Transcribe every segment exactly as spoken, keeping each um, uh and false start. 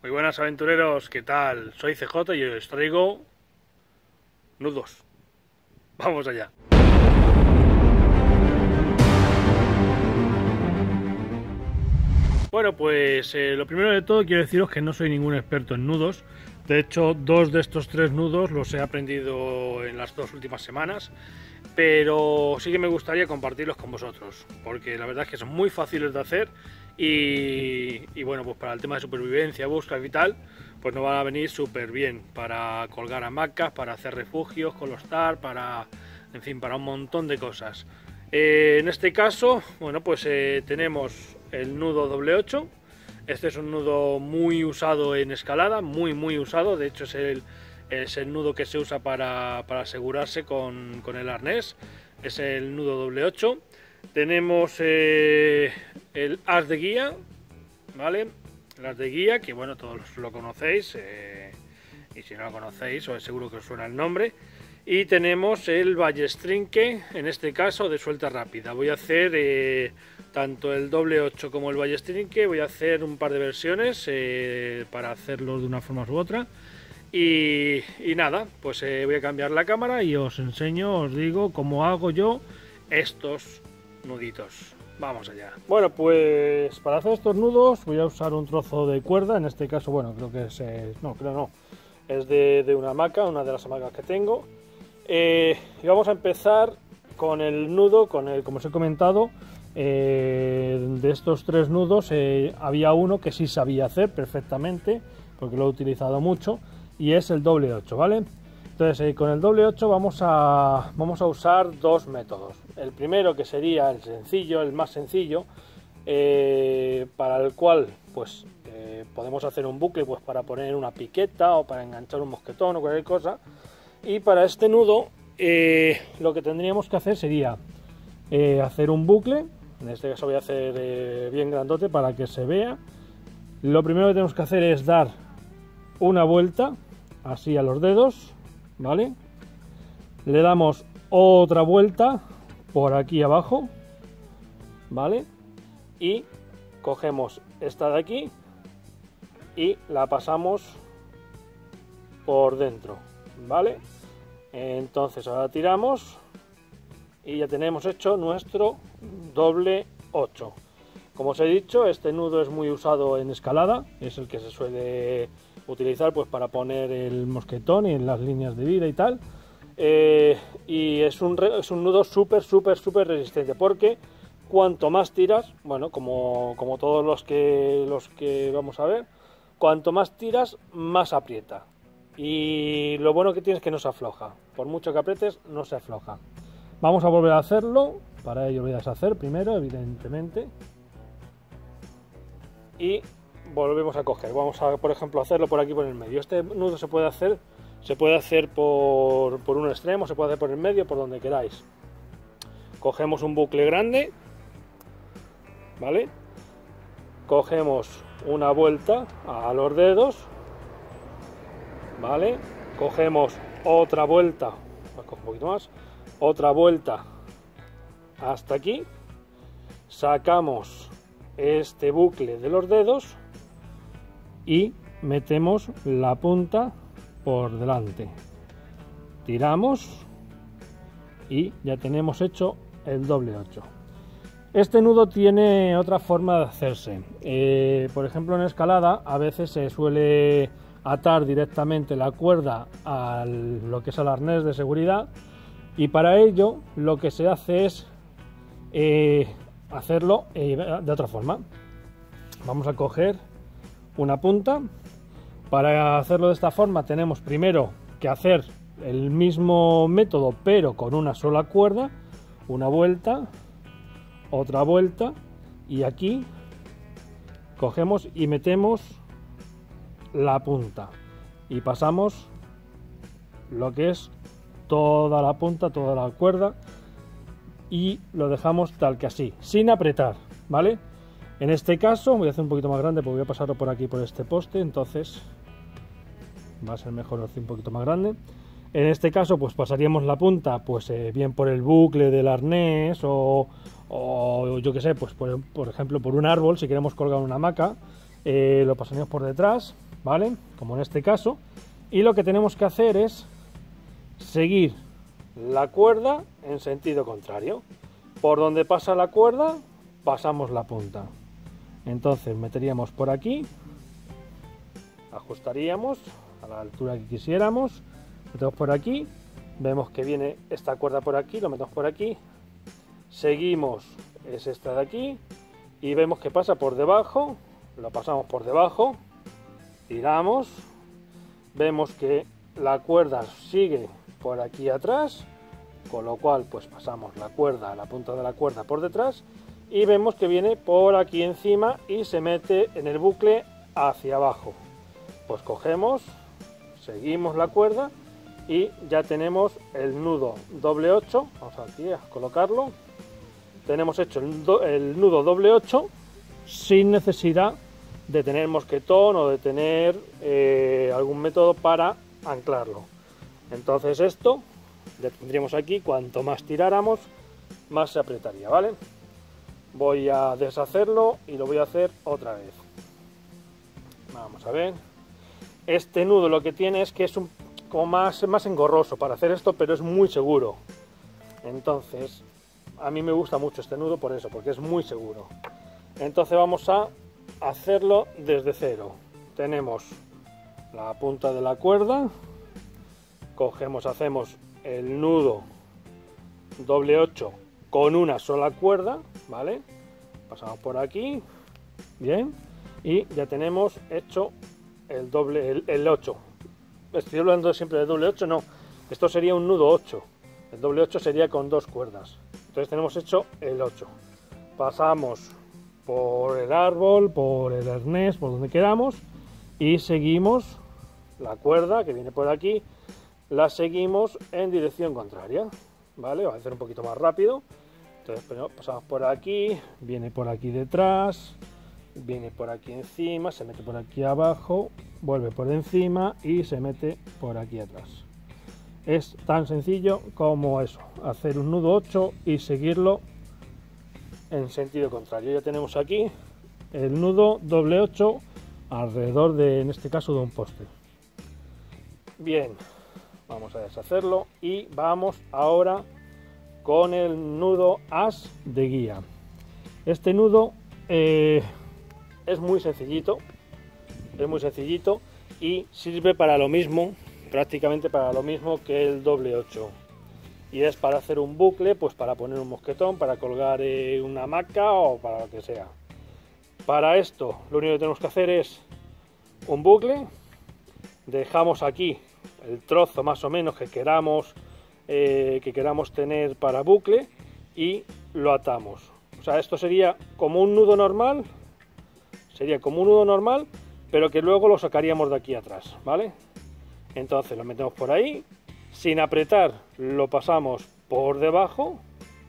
Muy buenas aventureros, ¿qué tal? Soy C J y os traigo nudos. Vamos allá. Bueno, pues eh, lo primero de todo quiero deciros que no soy ningún experto en nudos. De hecho, dos de estos tres nudos los he aprendido en las dos últimas semanas, pero sí que me gustaría compartirlos con vosotros, porque la verdad es que son muy fáciles de hacer y, y bueno, pues para el tema de supervivencia, búsqueda y tal, pues nos van a venir súper bien para colgar hamacas, para hacer refugios, colostar, para, en fin, para un montón de cosas. Eh, en este caso, bueno, pues eh, tenemos el nudo doble ocho. Este es un nudo muy usado en escalada, muy muy usado, de hecho es el, es el nudo que se usa para, para asegurarse con, con el arnés, es el nudo doble ocho. Tenemos eh, el as de guía, ¿vale? El as de guía, que bueno, todos lo conocéis, eh, y si no lo conocéis, os seguro que os suena el nombre. Y tenemos el ballestrinque, en este caso de suelta rápida. Voy a hacer eh, tanto el doble ocho como el ballestrinque, voy a hacer un par de versiones eh, para hacerlo de una forma u otra. Y, y nada, pues eh, voy a cambiar la cámara y os enseño, os digo cómo hago yo estos nuditos. Vamos allá. Bueno, pues para hacer estos nudos voy a usar un trozo de cuerda, en este caso, bueno, creo que es, eh, no, creo no, es de, de una hamaca, una de las hamacas que tengo. Eh, y vamos a empezar con el nudo, con el, como os he comentado, eh, de estos tres nudos eh, había uno que sí sabía hacer perfectamente, porque lo he utilizado mucho, y es el doble ocho, ¿vale? Entonces eh, con el doble ocho vamos a, vamos a usar dos métodos. El primero, que sería el sencillo, el más sencillo, eh, para el cual pues eh, podemos hacer un bucle pues para poner una piqueta o para enganchar un mosquetón o cualquier cosa. Y para este nudo eh, lo que tendríamos que hacer sería eh, hacer un bucle. En este caso voy a hacer eh, bien grandote para que se vea. Lo primero que tenemos que hacer es dar una vuelta así a los dedos, ¿vale? Le damos otra vuelta por aquí abajo, ¿vale? Y cogemos esta de aquí y la pasamos por dentro, ¿vale? Entonces ahora tiramos y ya tenemos hecho nuestro doble ocho. Como os he dicho, este nudo es muy usado en escalada, es el que se suele utilizar pues para poner el mosquetón y en las líneas de vida y tal. Eh, y es un, es un nudo súper, súper, súper resistente, porque cuanto más tiras, bueno, como, como todos los que, los que vamos a ver, cuanto más tiras, más aprieta. Y lo bueno que tiene es que no se afloja, por mucho que aprietes no se afloja. Vamos a volver a hacerlo, para ello voy a deshacer primero, evidentemente, y volvemos a coger. Vamos a, por ejemplo, hacerlo por aquí por el medio. Este nudo se puede hacer, se puede hacer por, por un extremo, se puede hacer por el medio, por donde queráis. Cogemos un bucle grande, ¿vale? Cogemos una vuelta a los dedos, ¿vale? Cogemos otra vuelta, cojo un poquito más, otra vuelta hasta aquí, sacamos este bucle de los dedos y metemos la punta por delante, tiramos y ya tenemos hecho el doble ocho. Este nudo tiene otra forma de hacerse, eh, por ejemplo en escalada a veces se suele atar directamente la cuerda a lo que es el arnés de seguridad, y para ello lo que se hace es eh, hacerlo eh, de otra forma. Vamos a coger una punta. Para hacerlo de esta forma tenemos primero que hacer el mismo método pero con una sola cuerda, una vuelta, otra vuelta, y aquí cogemos y metemos la punta y pasamos lo que es toda la punta, toda la cuerda, y lo dejamos tal que así, sin apretar, ¿vale? En este caso voy a hacer un poquito más grande porque voy a pasarlo por aquí por este poste, entonces va a ser mejor hacer un poquito más grande. En este caso pues pasaríamos la punta pues eh, bien por el bucle del arnés o, o yo que sé, pues por, por ejemplo por un árbol, si queremos colgar una hamaca, eh, lo pasaríamos por detrás, ¿vale? Como en este caso, y lo que tenemos que hacer es seguir la cuerda en sentido contrario. Por donde pasa la cuerda, pasamos la punta. Entonces meteríamos por aquí, ajustaríamos a la altura que quisiéramos, metemos por aquí, vemos que viene esta cuerda por aquí, lo metemos por aquí, seguimos, es esta de aquí, y vemos que pasa por debajo, lo pasamos por debajo, tiramos, vemos que la cuerda sigue por aquí atrás, con lo cual pues pasamos la cuerda, la punta de la cuerda por detrás, y vemos que viene por aquí encima y se mete en el bucle hacia abajo. Pues cogemos, seguimos la cuerda y ya tenemos el nudo doble ocho, vamos aquí a colocarlo, tenemos hecho el, do, el nudo doble ocho sin necesidad de tener mosquetón o de tener eh, algún método para anclarlo. Entonces esto ya tendríamos aquí, cuanto más tiráramos, más se apretaría, ¿vale? Voy a deshacerlo y lo voy a hacer otra vez. Vamos a ver. Este nudo lo que tiene es que es un, como más, más engorroso para hacer esto, pero es muy seguro. Entonces, a mí me gusta mucho este nudo por eso, porque es muy seguro. Entonces vamos a hacerlo desde cero. Tenemos la punta de la cuerda, cogemos, hacemos el nudo doble ocho con una sola cuerda, ¿vale? Pasamos por aquí, bien, y ya tenemos hecho el doble, el, el ocho. Estoy hablando siempre de doble ocho, no, esto sería un nudo ocho, el doble ocho sería con dos cuerdas, entonces tenemos hecho el ocho. Pasamos por el árbol, por el arnés, por donde queramos, y seguimos la cuerda que viene por aquí, la seguimos en dirección contraria, ¿vale? Va a hacer un poquito más rápido. Entonces pasamos por aquí, viene por aquí detrás, viene por aquí encima, se mete por aquí abajo, vuelve por encima y se mete por aquí atrás. Es tan sencillo como eso, hacer un nudo ocho y seguirlo en sentido contrario. Ya tenemos aquí el nudo doble ocho alrededor de, en este caso, de un poste. Bien, vamos a deshacerlo y vamos ahora con el nudo as de guía. Este nudo eh, es muy sencillito, es muy sencillito y sirve para lo mismo, prácticamente para lo mismo que el doble ocho. Y es para hacer un bucle, pues para poner un mosquetón, para colgar eh, una hamaca o para lo que sea. Para esto lo único que tenemos que hacer es un bucle, dejamos aquí el trozo más o menos que queramos eh, que queramos tener para bucle y lo atamos. O sea, esto sería como un nudo normal, sería como un nudo normal, pero que luego lo sacaríamos de aquí atrás, ¿vale? Entonces lo metemos por ahí, sin apretar lo pasamos por debajo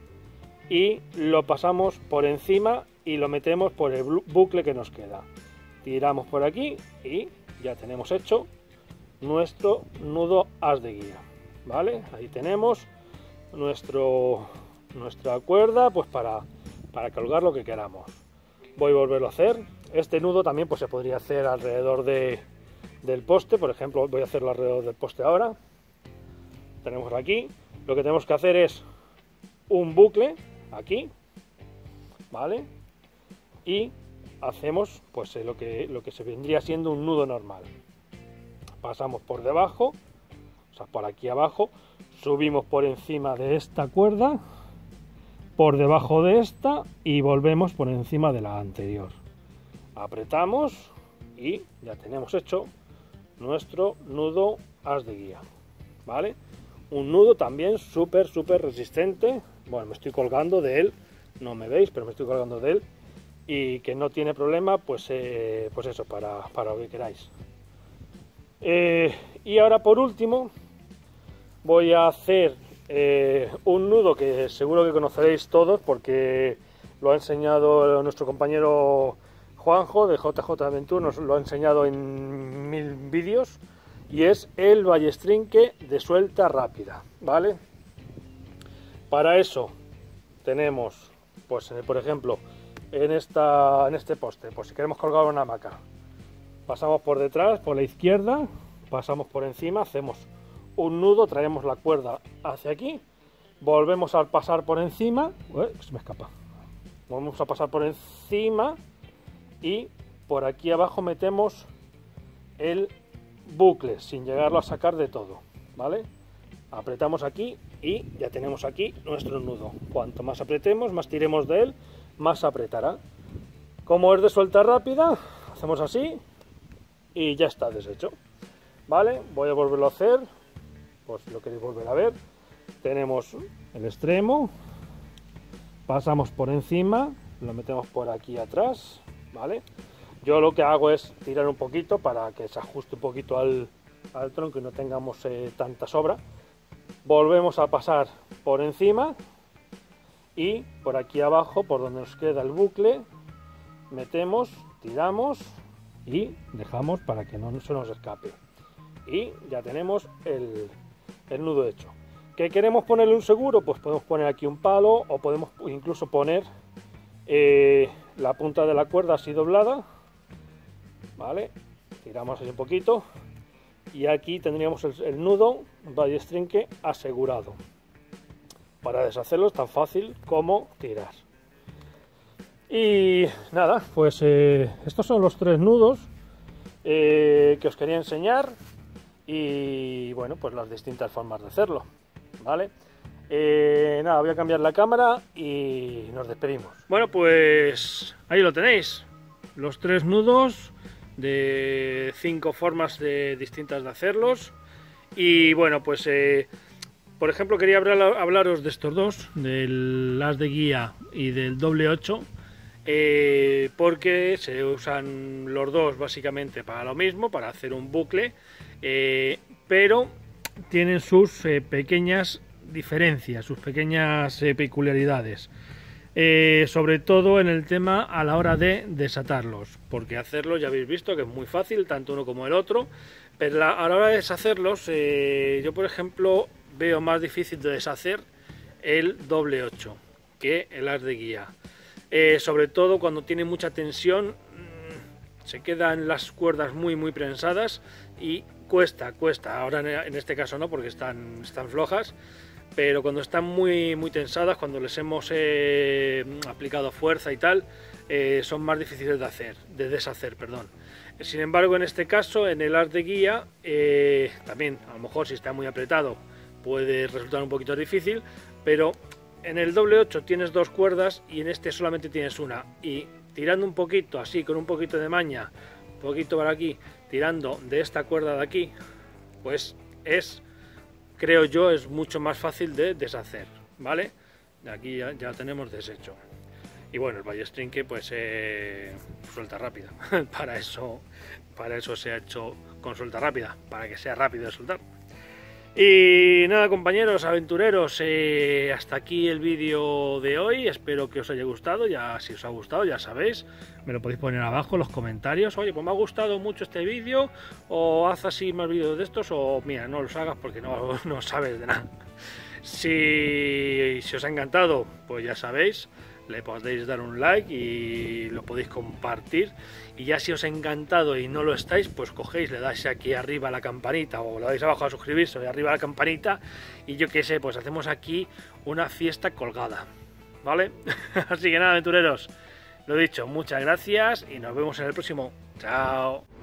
y lo pasamos por encima y lo metemos por el bucle que nos queda. Tiramos por aquí y ya tenemos hecho nuestro nudo as de guía, ¿vale? Ahí tenemos nuestro, nuestra cuerda pues para, para colgar lo que queramos. Voy a volverlo a hacer. Este nudo también pues se podría hacer alrededor de, del poste, por ejemplo, voy a hacerlo alrededor del poste ahora. Tenemos aquí, lo que tenemos que hacer es un bucle aquí, ¿vale? Y hacemos pues lo que, lo que se vendría siendo un nudo normal. Pasamos por debajo, o sea, por aquí abajo, subimos por encima de esta cuerda, por debajo de esta y volvemos por encima de la anterior. Apretamos y ya tenemos hecho nuestro nudo as de guía, ¿vale? Un nudo también súper, súper resistente. Bueno, me estoy colgando de él, no me veis, pero me estoy colgando de él y que no tiene problema, pues, eh, pues eso, para, para lo que queráis. Eh, y ahora por último voy a hacer eh, un nudo que seguro que conoceréis todos porque lo ha enseñado nuestro compañero Juanjo de J J Adventure, nos lo ha enseñado en mil vídeos y es el ballestrinque de suelta rápida, ¿vale? Para eso tenemos, pues por ejemplo, en, esta, en este poste, pues si queremos colgar una hamaca, pasamos por detrás, por la izquierda, pasamos por encima, hacemos un nudo, traemos la cuerda hacia aquí, volvemos a pasar por encima, uy, se me escapa, volvemos a pasar por encima y por aquí abajo metemos el bucle sin llegarlo a sacar de todo, ¿vale? Apretamos aquí y ya tenemos aquí nuestro nudo. Cuanto más apretemos, más tiremos de él, más apretará. Como es de suelta rápida, hacemos así y ya está deshecho, ¿vale? Voy a volverlo a hacer, por si lo queréis volver a ver. Tenemos el extremo, pasamos por encima, lo metemos por aquí atrás, ¿vale? Yo lo que hago es tirar un poquito para que se ajuste un poquito al, al tronco y no tengamos eh, tanta sobra. Volvemos a pasar por encima y por aquí abajo, por donde nos queda el bucle, metemos, tiramos y dejamos para que no se nos escape. Y ya tenemos el, el nudo hecho. ¿Que queremos ponerle un seguro? Pues podemos poner aquí un palo o podemos incluso poner eh, la punta de la cuerda así doblada, ¿vale? Tiramos así un poquito y aquí tendríamos el, el nudo ballestrinque asegurado. Para deshacerlo es tan fácil como tirar. Y nada, pues eh, estos son los tres nudos eh, que os quería enseñar y bueno, pues las distintas formas de hacerlo, ¿vale? Eh, nada, voy a cambiar la cámara y nos despedimos. Bueno, pues ahí lo tenéis, los tres nudos de cinco formas de, distintas de hacerlos. Y bueno, pues eh, por ejemplo quería hablar, hablaros de estos dos, del as de guía y del doble ocho, eh, porque se usan los dos básicamente para lo mismo, para hacer un bucle, eh, pero tienen sus eh, pequeñas diferencias, sus pequeñas eh, peculiaridades. Eh, sobre todo en el tema a la hora de desatarlos, porque hacerlos ya habéis visto que es muy fácil, tanto uno como el otro, pero la, a la hora de deshacerlos, eh, yo por ejemplo veo más difícil de deshacer el doble ocho que el as de guía, eh, sobre todo cuando tiene mucha tensión, mmm, se quedan las cuerdas muy muy prensadas y cuesta, cuesta, ahora en este caso no porque están, están flojas, pero cuando están muy, muy tensadas, cuando les hemos eh, aplicado fuerza y tal, eh, son más difíciles de hacer, de deshacer, perdón. Sin embargo, en este caso, en el as de guía, eh, también, a lo mejor si está muy apretado, puede resultar un poquito difícil, pero en el doble ocho tienes dos cuerdas y en este solamente tienes una. Y tirando un poquito, así, con un poquito de maña, un poquito para aquí, tirando de esta cuerda de aquí, pues es... creo yo es mucho más fácil de deshacer, ¿vale? De aquí ya, ya tenemos deshecho. Y bueno, el ballestrinque pues eh, suelta rápida. para eso para eso se ha hecho con suelta rápida, para que sea rápido de soltar. Y nada, compañeros aventureros, eh, hasta aquí el vídeo de hoy. Espero que os haya gustado. Ya si os ha gustado, ya sabéis, me lo podéis poner abajo en los comentarios. Oye, pues me ha gustado mucho este vídeo, o haz así más vídeos de estos, o mira, no los hagas porque no, no sabes de nada. Si, si os ha encantado, pues ya sabéis, le podéis dar un like y lo podéis compartir. Y ya si os ha encantado y no lo estáis, pues cogéis, le dais aquí arriba a la campanita o le dais abajo a suscribirse y arriba a la campanita y yo qué sé, pues hacemos aquí una fiesta colgada, ¿vale? Así que nada, aventureros, lo dicho, muchas gracias y nos vemos en el próximo. Chao.